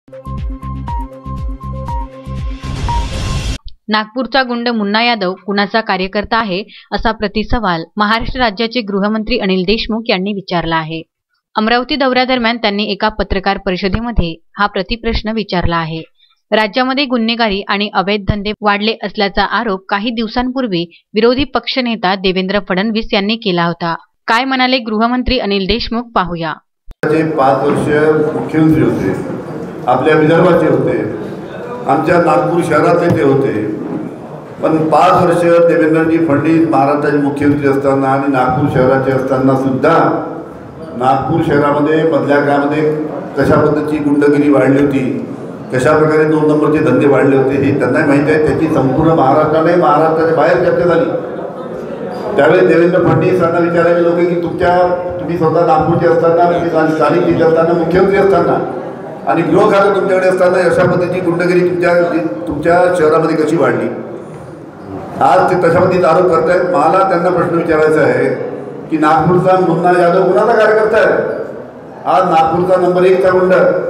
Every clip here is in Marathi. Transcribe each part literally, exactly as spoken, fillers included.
नागपूरचा गुंड मुन्ना यादव कुणाचा कार्यकर्ता आहे असा प्रतिसवाल महाराष्ट्र राज्याचे गृहमंत्री अनिल देशमुख यांनी विचारला आहे। अमरावती दौऱ्यादरम्यान त्यांनी एका पत्रकार परिषदेमध्ये हा प्रतिप्रश्न विचारला आहे। राज्यामध्ये गुन्हेगारी आणि अवैध धंदे वाढले असल्याचा आरोप काही दिवसांपूर्वी विरोधी पक्षनेता देवेंद्र फडणवीस यांनी केला होता। काय म्हणाले गृहमंत्री अनिल देशमुख पाहूया। पाच वर्ष मुख्यमंत्री होते, आपल्या विदर्भाचे होते, आमच्या नागपूर शहरातले ते होते, पण पाच वर्ष देवेंद्रजी फडणवीस महाराष्ट्राचे मुख्यमंत्री असताना आणि नागपूर शहराचे असताना सुद्धा नागपूर शहरामध्ये मधल्या काळामध्ये कशा पद्धतीची गुंडगिरी वाढली होती, कशा प्रकारे दोन नंबरचे धंदे वाढले होते हे त्यांनाही माहिती आहे। त्याची संपूर्ण महाराष्ट्राने महाराष्ट्राच्या बाहेर चर्चा झाली। त्यावेळी देवेंद्र फडणवीस यांना विचारायला लोक की तुमच्या तुम्ही स्वतः नागपूरचे असताना, स्थानिक जिल्हे असताना, मुख्यमंत्री असताना आणि गृह खातं तुमच्याकडे असताना अशा पद्धतीची गुंडगिरी तुमच्या तुमच्या शहरामध्ये कशी वाढली? आज ते तशा पद्धतीचा आरोप करतायत। मला त्यांना प्रश्न विचारायचा आहे की नागपूरचा मुन्ना यादव कुणाचा कार्यकर्ता आहे? आज नागपूरचा नंबर एकचा गुंड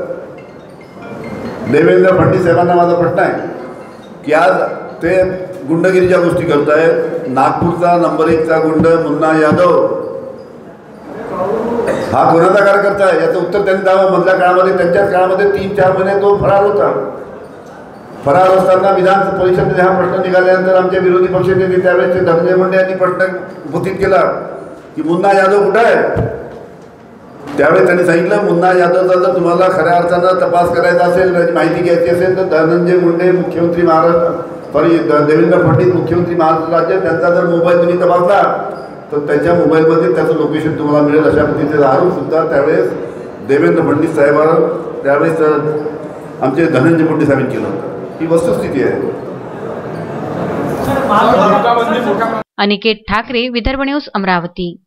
देवेंद्र फडणवीस साहेबांना माझा प्रश्न आहे की आज ते गुंडगिरीच्या गोष्टी करतायत। नागपूरचा नंबर एकचा गुंड मुन्ना यादव हा कोणाचा कार्यकर्ता आहे याचं उत्तर त्यांनी द्यावं। मधल्या काळामध्ये त्यांच्याच काळामध्ये तीन चार महिने तो फरार होता। फरार असताना विधान परिषदेने हा प्रश्न निघाल्यानंतर आमचे विरोधी पक्षनेते त्यावेळेचे धनंजय मुंडे यांनी प्रश्न उपस्थित केला की मुन्ना यादव कुठे आहे? त्यावेळी त्यांनी सांगितलं मुन्ना यादवचा जर तुम्हाला खऱ्या अर्थानं तपास करायचा असेल, त्याची माहिती घ्यायची असेल तर धनंजय मुंडे मुख्यमंत्री महाराष्ट्र सॉरी देवेंद्र फडणवीस मुख्यमंत्री महाराष्ट्र राज्य त्यांचा जर मोबाईल तुम्ही तपासला तर त्याच्या मोबाईलमध्ये त्याचं लोकेशन तुम्हाला मिळेल। अशा पद्धतीचा आरोप सुद्धा त्यावेळेस देवेंद्र फडणवीस साहेबांवर त्यावेळेस आमचे धनंजय मुंडे साहेबांनी केलं होतं। ही वस्तुस्थिती आहे। अनिकेत ठाकरे, विदर्भ न्यूज, अमरावती।